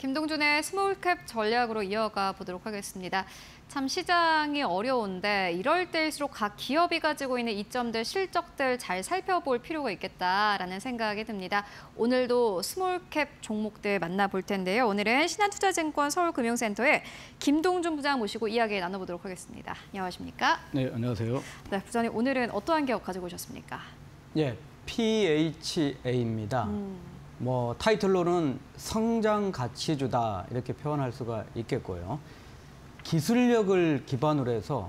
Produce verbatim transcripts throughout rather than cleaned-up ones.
김동준의 스몰캡 전략으로 이어가 보도록 하겠습니다. 참 시장이 어려운데 이럴 때일수록 각 기업이 가지고 있는 이점들, 실적들 잘 살펴볼 필요가 있겠다라는 생각이 듭니다. 오늘도 스몰캡 종목들 만나볼 텐데요. 오늘은 신한투자증권 서울금융센터의 김동준 부장 모시고 이야기 나눠보도록 하겠습니다. 안녕하십니까? 네, 안녕하세요. 네, 부장님 오늘은 어떠한 기업 가지고 오셨습니까? 예, 피에이치에이입니다. 음. 뭐 타이틀로는 성장 가치주다 이렇게 표현할 수가 있겠고요. 기술력을 기반으로 해서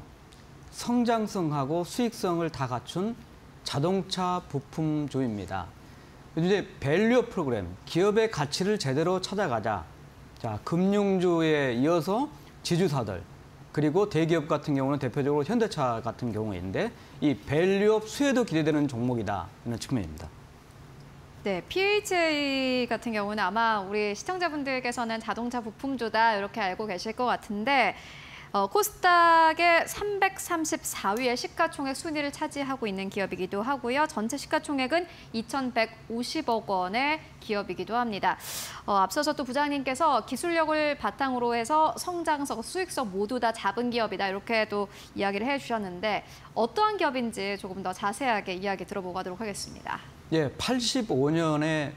성장성하고 수익성을 다 갖춘 자동차 부품주입니다. 이제 밸류 프로그램, 기업의 가치를 제대로 찾아가자. 자, 금융주에 이어서 지주사들, 그리고 대기업 같은 경우는 대표적으로 현대차 같은 경우인데 이 밸류업 수혜도 기대되는 종목이다 이런 측면입니다. 네, 피에이치에이 같은 경우는 아마 우리 시청자분들께서는 자동차 부품주다 이렇게 알고 계실 것 같은데 어, 코스닥의 삼백삼십사 위의 시가총액 순위를 차지하고 있는 기업이기도 하고요. 전체 시가총액은 이천백오십억 원의 기업이기도 합니다. 어, 앞서서 또 부장님께서 기술력을 바탕으로 해서 성장성, 수익성 모두 다 잡은 기업이다 이렇게 또 이야기를 해주셨는데 어떠한 기업인지 조금 더 자세하게 이야기 들어보도록 하겠습니다. 예, 팔십오 년에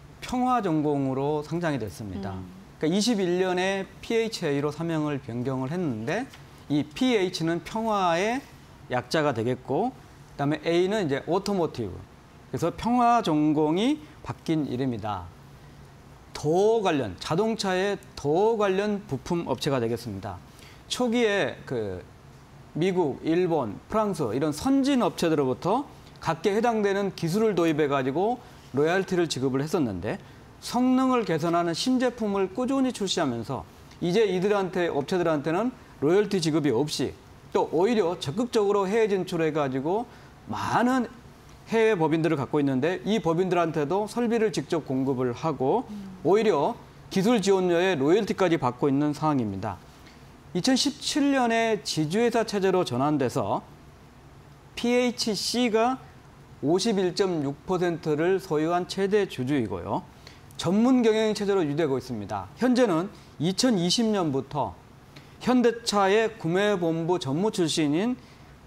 평화전공으로 상장이 됐습니다. 음. 그러니까 이십일 년에 피에이치에이로 사명을 변경을 했는데 이 피에이치는 평화의 약자가 되겠고 그다음에 A는 이제 오토모티브. 그래서 평화전공이 바뀐 이름이다. 도어 관련, 자동차의 도어 관련 부품 업체가 되겠습니다. 초기에 그 미국, 일본, 프랑스 이런 선진 업체들로부터 각계 해당되는 기술을 도입해가지고 로열티를 지급을 했었는데 성능을 개선하는 신제품을 꾸준히 출시하면서 이제 이들한테, 업체들한테는 로열티 지급이 없이 또 오히려 적극적으로 해외 진출해가지고 많은 해외 법인들을 갖고 있는데 이 법인들한테도 설비를 직접 공급을 하고 오히려 기술 지원료의 로열티까지 받고 있는 상황입니다. 이천십칠 년에 지주회사 체제로 전환돼서 피에이치씨가 오십일 점 육 퍼센트를 소유한 최대 주주이고요. 전문 경영 체제로 유지되고 있습니다. 현재는 이천이십 년부터 현대차의 구매본부 전무 출신인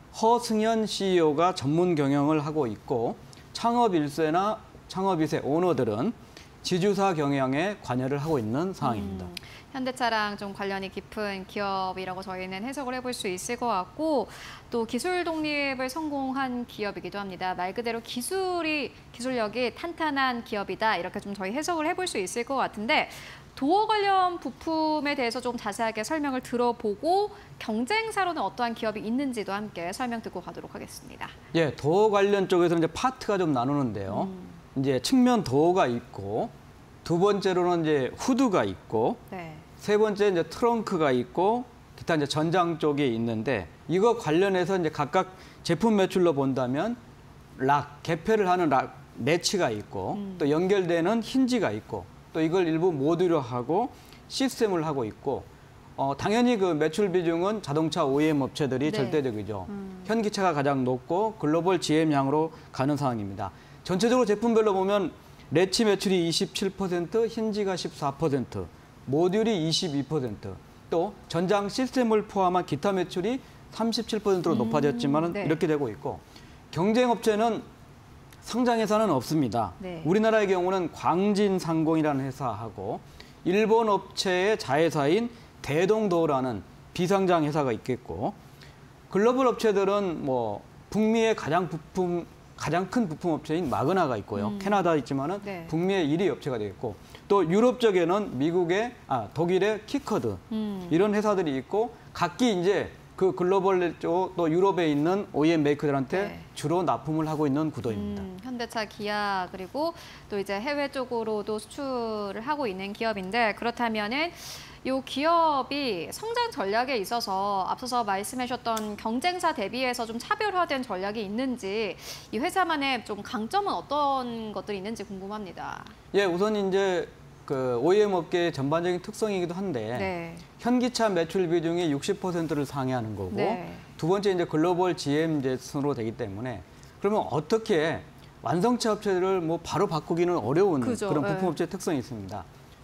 허승현 씨이오가 전문 경영을 하고 있고 창업 일 세나 창업 이 세 오너들은 지주사 경영에 관여를 하고 있는 상황입니다. 음, 현대차랑 좀 관련이 깊은 기업이라고 저희는 해석을 해볼 수 있을 것 같고 또 기술 독립을 성공한 기업이기도 합니다. 말 그대로 기술이, 기술력이 탄탄한 기업이다 이렇게 좀 저희 해석을 해볼 수 있을 것 같은데 도어 관련 부품에 대해서 좀 자세하게 설명을 들어보고 경쟁사로는 어떠한 기업이 있는지도 함께 설명 듣고 가도록 하겠습니다. 예, 도어 관련 쪽에서 이제 파트가 좀 나누는데요. 음. 이제 측면 도어가 있고 두 번째로는 이제 후드가 있고 네. 세 번째 이제 트렁크가 있고 기타 이제 전장 쪽에 있는데 이거 관련해서 이제 각각 제품 매출로 본다면 락 개폐를 하는 락 매치가 있고 음. 또 연결되는 힌지가 있고 또 이걸 일부 모듈로 하고 시스템을 하고 있고 어, 당연히 그 매출 비중은 자동차 오이엠 업체들이 네. 절대적이죠. 음. 현기차가 가장 높고 글로벌 지엠 향으로 가는 상황입니다. 전체적으로 제품별로 보면 레치 매출이 이십칠 퍼센트, 힌지가 십사 퍼센트, 모듈이 이십이 퍼센트, 또 전장 시스템을 포함한 기타 매출이 삼십칠 퍼센트로 음, 높아졌지만 네. 이렇게 되고 있고 경쟁업체는 상장회사는 없습니다. 네. 우리나라의 경우는 광진상공이라는 회사하고 일본 업체의 자회사인 대동도어라는 비상장 회사가 있겠고 글로벌 업체들은 뭐 북미의 가장 부품 가장 큰 부품 업체인 마그나가 있고요. 음. 캐나다 있지만은 네. 북미의 일 위 업체가 되겠고 또 유럽 쪽에는 미국의 아 독일의 키커드 음. 이런 회사들이 있고 각기 이제 그 글로벌 쪽 또 유럽에 있는 오이엠 메이커들한테 네. 주로 납품을 하고 있는 구도입니다. 음, 현대차, 기아 그리고 또 이제 해외 쪽으로도 수출을 하고 있는 기업인데 그렇다면은 이 기업이 성장 전략에 있어서 앞서서 말씀하셨던 경쟁사 대비해서 좀 차별화된 전략이 있는지 이 회사만의 좀 강점은 어떤 것들이 있는지 궁금합니다. 예, 우선 이제 그 오이엠 업계의 전반적인 특성이기도 한데 네. 현기차 매출 비중이 육십 퍼센트를 상회하는 거고 네. 두 번째 이제 글로벌 지엠 제스로 되기 때문에 그러면 어떻게 완성차 업체를 뭐 바로 바꾸기는 어려운 그죠. 그런 부품 업체의 네. 특성이 있습니다.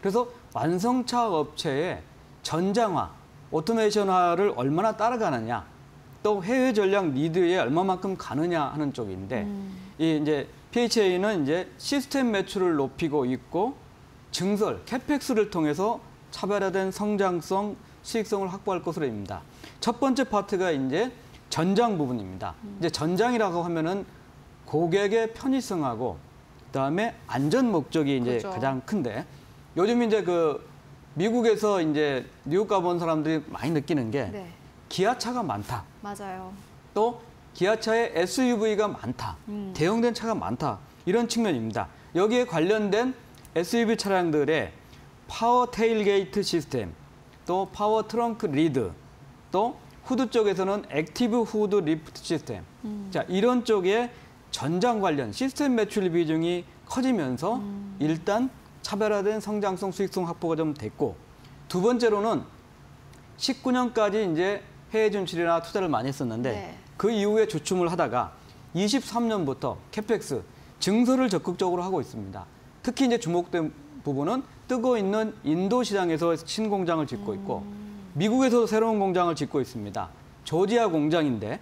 그래서 완성차 업체의 전장화, 오토메이션화를 얼마나 따라가느냐, 또 해외 전략 리드에 얼마만큼 가느냐 하는 쪽인데, 음. 이 이제 피에이치에이는 이제 시스템 매출을 높이고 있고 증설, 캐펙스를 통해서 차별화된 성장성, 수익성을 확보할 것으로 입니다. 첫 번째 파트가 이제 전장 부분입니다. 음. 이제 전장이라고 하면은 고객의 편의성하고 그다음에 안전 목적이 이제 그렇죠. 가장 큰데, 요즘 이제 그 미국에서 이제 뉴욕 가본 사람들이 많이 느끼는 게 네. 기아차가 많다. 맞아요. 또 기아차에 에스유브이가 많다. 음. 대형된 차가 많다. 이런 측면입니다. 여기에 관련된 에스유브이 차량들의 파워 테일게이트 시스템, 또 파워 트렁크 리드, 또 후드 쪽에서는 액티브 후드 리프트 시스템. 음. 자, 이런 쪽에 전장 관련 시스템 매출 비중이 커지면서 음. 일단 차별화된 성장성 수익성 확보가 좀 됐고, 두 번째로는 십구 년까지 이제 해외 진출이나 투자를 많이 했었는데 네. 그 이후에 주춤을 하다가 이십삼 년부터 캐펙스 증설을 적극적으로 하고 있습니다. 특히 이제 주목된 부분은 뜨고 있는 인도 시장에서 신공장을 짓고 있고 음. 미국에서도 새로운 공장을 짓고 있습니다. 조지아 공장인데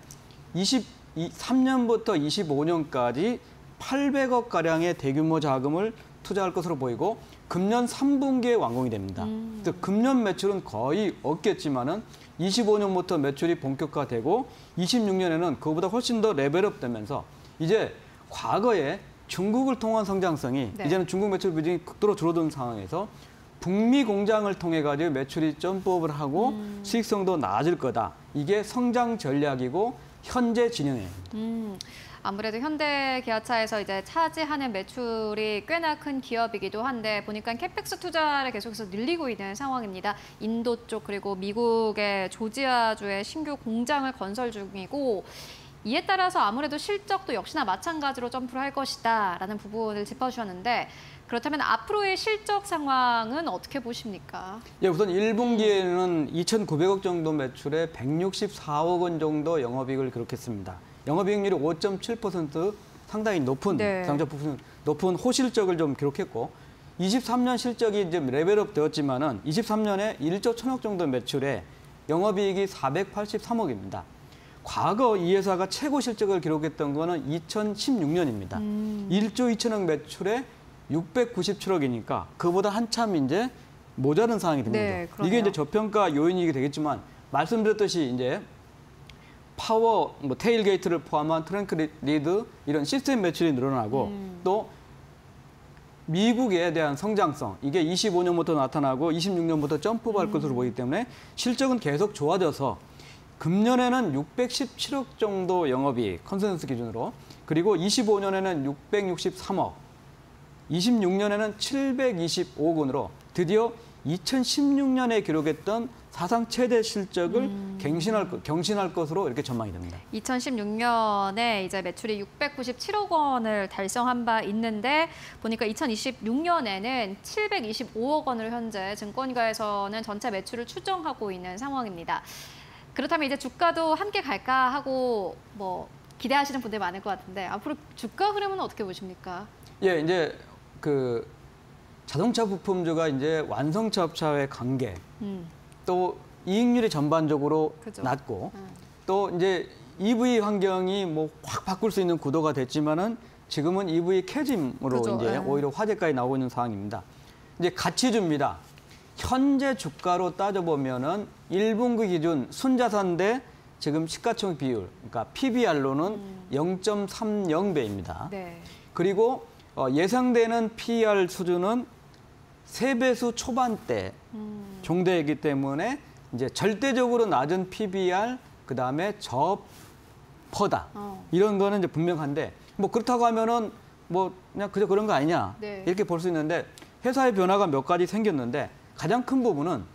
이십삼 년부터 이십오 년까지 팔백억 가량의 대규모 자금을 투자할 것으로 보이고 금년 삼 분기에 완공이 됩니다. 음. 그래서 금년 매출은 거의 없겠지만은 이십오 년부터 매출이 본격화되고 이십육 년에는 그보다 훨씬 더 레벨업 되면서 이제 과거에 중국을 통한 성장성이 네. 이제는 중국 매출 비중이 극도로 줄어든 상황에서 북미 공장을 통해 가지고 매출이 점프업을 하고 음. 수익성도 나아질 거다. 이게 성장 전략이고 현재 진영입니다. 음. 아무래도 현대 기아차에서 이제 차지하는 매출이 꽤나 큰 기업이기도 한데 보니까 캐펙스 투자를 계속해서 늘리고 있는 상황입니다. 인도 쪽 그리고 미국의 조지아주에 신규 공장을 건설 중이고 이에 따라서 아무래도 실적도 역시나 마찬가지로 점프를 할 것이다라는 부분을 짚어주셨는데 그렇다면 앞으로의 실적 상황은 어떻게 보십니까? 예, 우선 일 분기에는 이천구백억 정도 매출에 백육십사억 원 정도 영업이익을 기록했습니다. 영업이익률이 오 점 칠 퍼센트 상당히 높은 네. 상장 부분 높은 호실적을 좀 기록했고 이십삼 년 실적이 이제 레벨업 되었지만은 이십삼 년에 일조 천억 정도 매출에 영업이익이 사백팔십삼억입니다. 과거 이 회사가 최고 실적을 기록했던 거는 이천십육 년입니다. 음. 일조 이천억 매출에 육백구십칠억이니까 그보다 한참 이제 모자른 상황이 됩니다. 네, 이게 이제 저평가 요인이게 되겠지만 말씀드렸듯이 이제 파워, 뭐 테일게이트를 포함한 트렁크 리드 이런 시스템 매출이 늘어나고 음. 또 미국에 대한 성장성 이게 이십오 년부터 나타나고 이십육 년부터 점프할 음. 것으로 보이기 때문에 실적은 계속 좋아져서 금년에는 육백십칠억 정도 영업이익 컨센서스 기준으로 그리고 이십오 년에는 육백육십삼억, 이십육 년에는 칠백이십오억 원으로 드디어 이천십육 년에 기록했던 사상 최대 실적을 음. 갱신할, 경신할 것으로 이렇게 전망이 됩니다. 이천십육 년에 이제 매출이 육백구십칠억 원을 달성한 바 있는데 보니까 이천이십육 년에는 칠백이십오억 원을 현재 증권가에서는 전체 매출을 추정하고 있는 상황입니다. 그렇다면 이제 주가도 함께 갈까 하고 뭐 기대하시는 분들 많을 것 같은데 앞으로 주가 흐름은 어떻게 보십니까? 예, 이제 그 자동차 부품주가 이제 완성차 업체와의 관계, 음. 또 이익률이 전반적으로 그죠. 낮고, 음. 또 이제 이브이 환경이 뭐 확 바꿀 수 있는 구도가 됐지만은 지금은 이브이 캐짐으로 그죠. 이제 음. 오히려 화제까지 나오고 있는 상황입니다. 이제 가치주입니다. 현재 주가로 따져보면은 일 분기 기준 순자산 대 지금 시가총액 비율, 그러니까 피비알로는 음. 영 점 삼영 배입니다. 네. 그리고 어, 예상되는 피이알 수준은 세 배수 초반대 음. 정도이기 때문에 이제 절대적으로 낮은 피비알, 그 다음에 저퍼다. 어. 이런 거는 이제 분명한데 뭐 그렇다고 하면은 뭐 그냥 그저 그런 거 아니냐 네. 이렇게 볼 수 있는데 회사의 변화가 몇 가지 생겼는데 가장 큰 부분은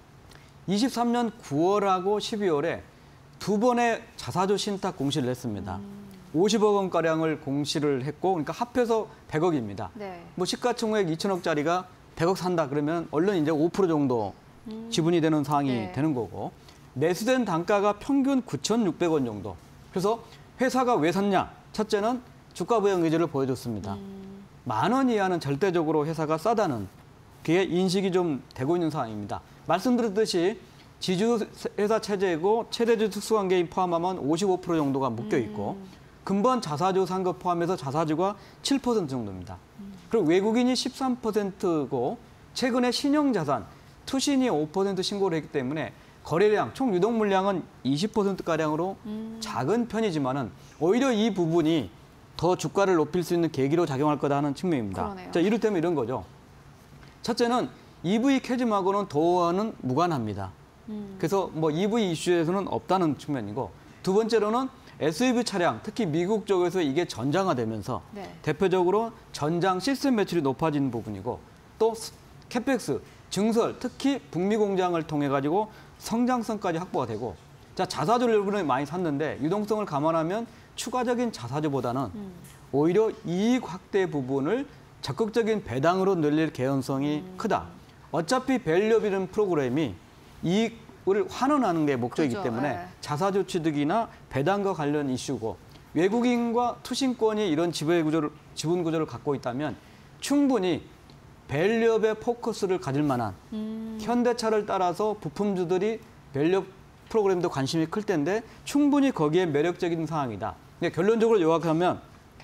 이십삼 년 구월하고 십이월에 두 번의 자사주 신탁 공시를 했습니다. 음. 오십억 원가량을 공시를 했고, 그러니까 합해서 백억입니다. 네. 뭐 시가총액 이천억짜리가 백억 산다 그러면 얼른 이제 오 퍼센트 정도 음. 지분이 되는 상황이 네. 되는 거고, 매수된 단가가 평균 구천육백 원 정도. 그래서 회사가 왜 샀냐? 첫째는 주가 부양 의지를 보여줬습니다. 음. 만 원 이하는 절대적으로 회사가 싸다는 그게 인식이 좀 되고 있는 상황입니다. 말씀드렸듯이 지주회사 체제이고 최대주 특수관계인 포함하면 오십오 퍼센트 정도가 묶여 있고 음. 근본 자사주 상급 포함해서 자사주가 칠 퍼센트 정도입니다. 음. 그리고 외국인이 십삼 퍼센트고 최근에 신용자산, 투신이 오 퍼센트 신고를 했기 때문에 거래량, 총 유동 물량은 이십 퍼센트가량으로 음. 작은 편이지만은 오히려 이 부분이 더 주가를 높일 수 있는 계기로 작용할 거다 하는 측면입니다. 그러네요. 자, 이를테면 이런 거죠. 첫째는 이브이 캐즘하고는 도어는 무관합니다. 음. 그래서 뭐 이브이 이슈에서는 없다는 측면이고 두 번째로는 에스유브이 차량, 특히 미국 쪽에서 이게 전장화되면서 네. 대표적으로 전장 시스템 매출이 높아지는 부분이고 또 캐펙스, 증설, 특히 북미 공장을 통해 가지고 성장성까지 확보가 되고 자 자사주를 일본에 많이 샀는데 유동성을 감안하면 추가적인 자사주보다는 음. 오히려 이익 확대 부분을 적극적인 배당으로 늘릴 개연성이 음. 크다. 어차피 밸류업이라는 프로그램이 이익을 환원하는 게 목적이기 그렇죠. 때문에 네. 자사주 취득이나 배당과 관련 이슈고 외국인과 투신권이 이런 지배 구조를, 지분 구조를 갖고 있다면 충분히 밸류업에 포커스를 가질 만한 음. 현대차를 따라서 부품주들이 밸류업 프로그램도 관심이 클 텐데 충분히 거기에 매력적인 상황이다. 근데 결론적으로 요약하면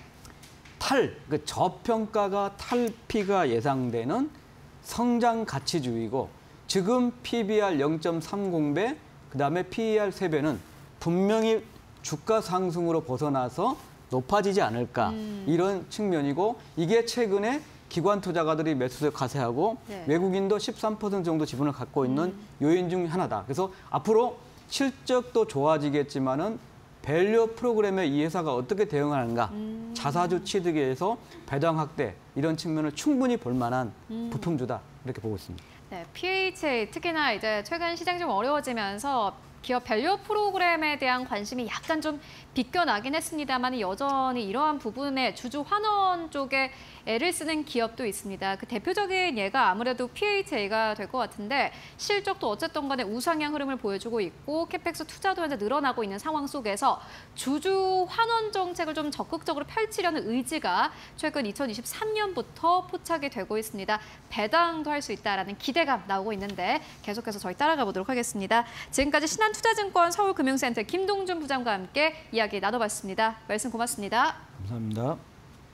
탈, 그 저평가가 탈피가 예상되는 성장 가치주의고 지금 피비알 영 점 삼십 배, 그다음에 피이알 세 배는 분명히 주가 상승으로 벗어나서 높아지지 않을까 음. 이런 측면이고 이게 최근에 기관 투자가들이 매수세 가세하고 네. 외국인도 십삼 퍼센트 정도 지분을 갖고 있는 음. 요인 중 하나다. 그래서 앞으로 실적도 좋아지겠지만은 밸류 프로그램에 이 회사가 어떻게 대응하는가, 음. 자사주 취득에 의해서 배당 확대 이런 측면을 충분히 볼 만한 음. 부품주다 이렇게 보고 있습니다. 네, 피에이치에이 특히나 이제 최근 시장이 좀 어려워지면서 기업 밸류 프로그램에 대한 관심이 약간 좀 비껴나긴 했습니다만 여전히 이러한 부분에 주주 환원 쪽에 애를 쓰는 기업도 있습니다. 그 대표적인 예가 아무래도 피에이치에이가 될 것 같은데 실적도 어쨌든 간에 우상향 흐름을 보여주고 있고 캐펙스 투자도 현재 늘어나고 있는 상황 속에서 주주 환원 정책을 좀 적극적으로 펼치려는 의지가 최근 이천이십삼 년부터 포착이 되고 있습니다. 배당도 할 수 있다라는 기대감 나오고 있는데 계속해서 저희 따라가 보도록 하겠습니다. 지금까지 신한투자증권 서울금융센터 김동준 부장과 함께 이야기 나눠봤습니다. 말씀 고맙습니다. 감사합니다.